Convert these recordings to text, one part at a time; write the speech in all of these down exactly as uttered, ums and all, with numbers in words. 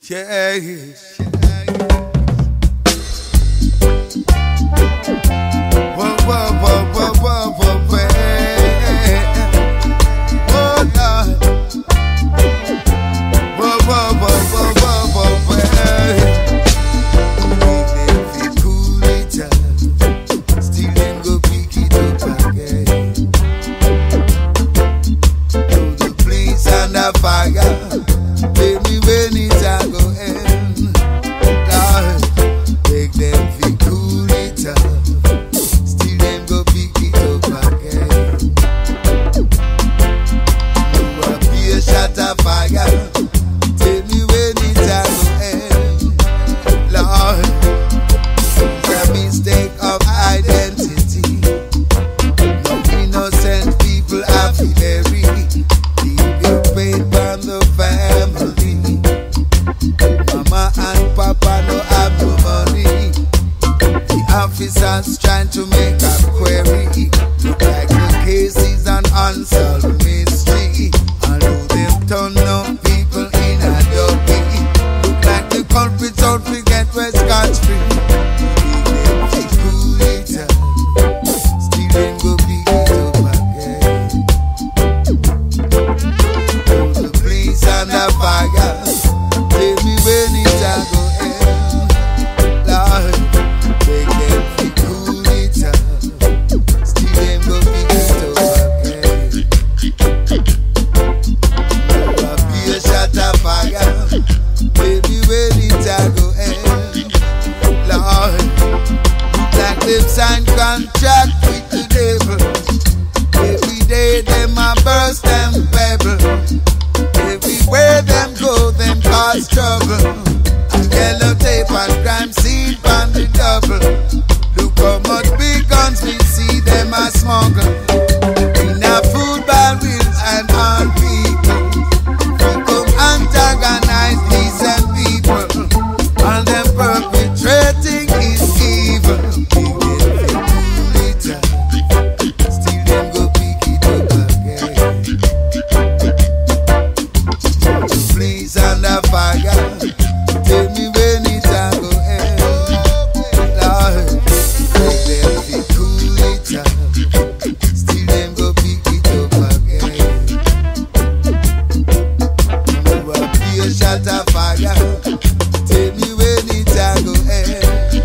Yeah, yeah. Whoa, whoa, whoa, whoa, whoa, whoa, whoa. Oh, Lord. Whoa, whoa, whoa, whoa, whoa, whoa, whoa. If you cool it up, still them go pick it up again. To the place under fire. Tell me when it a go end, Lord. Make them feel cool it up, still them go pick it up again. You a be a shot of fire. Tell me when it a go end, Lord. It's a mistake of identity. No innocent people have to bury. Leave your pain on the family. Mama and Papa no have no money. The officers trying to make a query. Look like the case is an unsolved mystery. And who them turn up people in a dopey. Look like the culprits don't forget where Scotch free. They cool it up, still them go beat it up again. Oh, the police under fire. Tell me when it a go end, Lord. Make them feel cool it up, still them go pick it up again. Oh, be a shot of fire. Tell me when it a go end, Lord. Look like them sign contract with the devil. Every day them a burst them pebble. Everywhere them go, them cause trouble. A yellow tape and crime scene on the double. Look how much big guns we see them a smuggle. In a football wheels and on people. We come antagonize decent people. And them perpetrating is evil. We get to cool it up, still them go pick it up again. Please under fire. Tell me when it a go end, Lord. Make them feel cool it up, still them go pick it up again. You a be a shot of fire. Tell me when it a go end.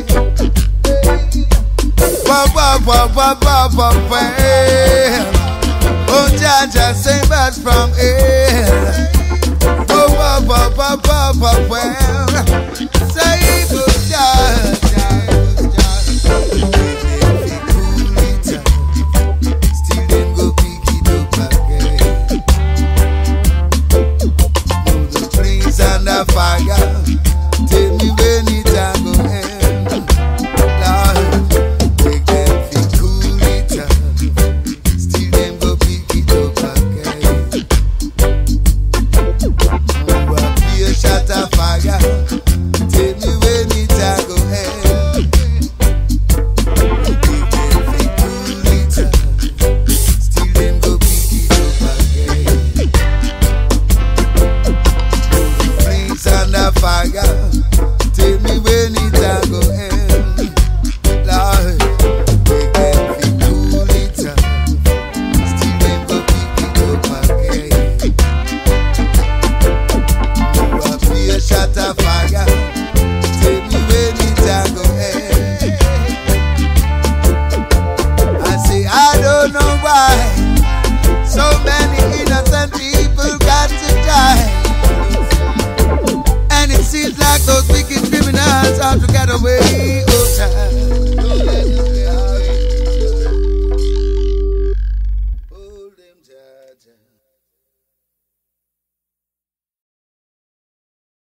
Wah wah wah wah wah wah wah. Oh, Jaja, save us from hell. Whoa, whoa, whoa, whoa, whoa, whoa, well. Save us, Jaja. They cool it up, still them go pick it up again. Oh, the flames under fire. Tell me when it a go end, Lord. Make them feel cool it up, still them go pick it up again. Oh, a be a shot of fire. Tell me when it a go end. Make them feel cool it up, still them go pick it up again. Oh, the flames under fire.